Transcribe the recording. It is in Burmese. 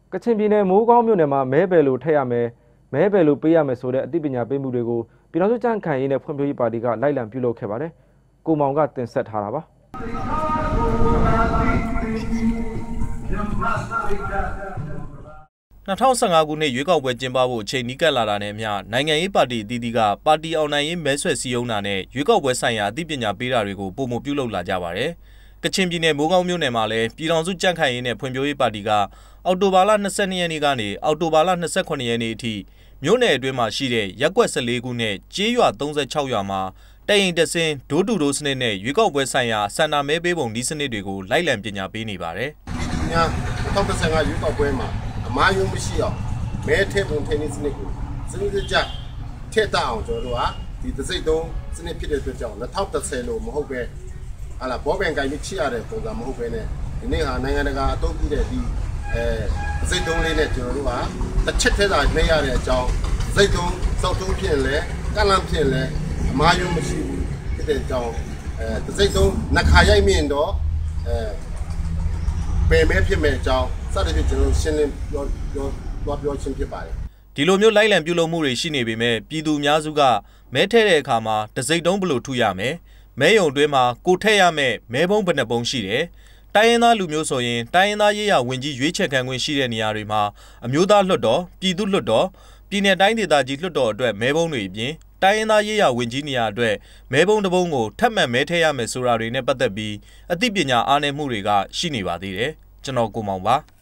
ကချင်ပြည်နယ်မိုးကောင်းမြို့နယ်မှာမဲဘယ်လိုထည့်ရမယ်မဲဘယ်လိုပေးရမယ်ဆိုတဲ့အသိပညာပေးမှုတွေကိုပြည်တော်စုကြံ့ခိုင်ရေးနဲ့ဖွံ့ဖြိုးရေးပါတီကလိုက်လံပြုလုပ်ခဲ့ပါတယ်။ကိုမောင်ကတင်ဆက်ထားတာပါ။ 2015 ခုနှစ်ရွေးကောက်ပွဲကျင်းပဖို့အချိန်နီးကပ်လာတာနဲ့အမျှနိုင်ငံရေးပါတီအသီးသီးကပါတီအောင်နိုင်ရေးမဲဆွယ်စည်းရုံးတာနဲ့ရွေးကောက်ပွဲဆိုင်ရာအသိပညာပေးတာတွေကိုပုံမပြုလုပ်လာကြပါတယ်။ကချင်ပြည်နယ်မိုးကောင်းမြို့နယ်မှာလည်းပြည်ထောင်စုကြံ့ခိုင်ရေးနဲ့ဖွံ့ဖြိုးရေးပါတီကအောက်တိုဘာလ22 ရက်နေ့ကနေအောက်တိုဘာလ28 ရက်နေ့အထိမြို့နယ်အတွင်းမှာရှိတဲ့ရပ်ကွက်14ခုနဲ့ကျေးရွာ36ရွာမှာတရင်တစင်းဒိုးတူဒိုးစနစ်နဲ့ရွေးကောက်ပွဲဆိုင်ရာစန္ဒမဲပေးပုံဒီစနစ်တွေကိုလိုက်လံပညာပေးနေပါတယ်။ညာ2015ရွေးကောက်ပွဲမှာအမားယုံမရှိအောင်မဲထည့်ပုံထည့်နည်းစနစ်ကိုစနစ်တကျထည့်တတ်အောင်ကျွန်တော်တို့ကဒီတစိတ်သုံးစနစ်ဖြစ်တဲ့အတွက်ကြောင့်2010လို့မဟုတ်ပဲဟာလာဘောပင်ကိုင်ပြီးချိရတဲ့ပုံစံမဟုတ်ပဲနဲ့ဒီနေ့ဟာနိုင်ငံတကာအသုံးပြုတဲ့ဒီတစိတ်သုံးလေးနဲ့ကျွန်တော်တို့ကတစ်ချက်ထဲသာနေရတဲ့အကြောင်းတစိတ်သုံးစောက်သုံးဖြစ်လဲကလန့်ဖြစ်လဲအမားယုံမရှိဘူးဖြစ်တဲ့အကြောင်းတစိတ်သုံးနှခါရိုက်မြင့်တော့ပယ်မဲဖြစ်မဲ့အကြောင်းစသဖြင့်ကျွန်တော်ရှင်းလင်းပြောချင်းဖြစ်ပါတယ်ဒီလိုမျိုးလိုက်လံပြုလုပ်မှုတွေရှိနေပေမဲ့ပြည်သူအများစုကမဲထည့်တဲ့အခါမှာတစိတ်တုံးဘလို့ထုရမယ်မဲယုံတွင်းမှာကိုထည့်ရမယ်မဲပုံးဘယ်နှပုံးရှိတယ်တိုင်းရင်းသားလူမျိုးဆိုရင်တိုင်းရင်းသားရေးရာဝင်ကြီးရွေးချယ်ခံခွင့်ရှိတဲ့နေရာတွေမှာအမျိုးသားလွှတ်တော်ပြည်သူ့လွှတ်တော်ပြည်내တိုင်းဒေသကြီးလွှတ်တော်အတွက်မဲပုံးတွေအပြင်တိုင်းရင်းသားရေးရာဝင်ကြီးနေရာအတွက်မဲပုံးတစ်ပုံးကိုထပ်မံမဲထည့်ရမယ်ဆိုတာတွေနဲ့ပတ်သက်ပြီးအသိပညာအားနည်းမှုတွေကရှိနေပါသေးတယ်ကျွန်တော်ကိုမောင်ပါ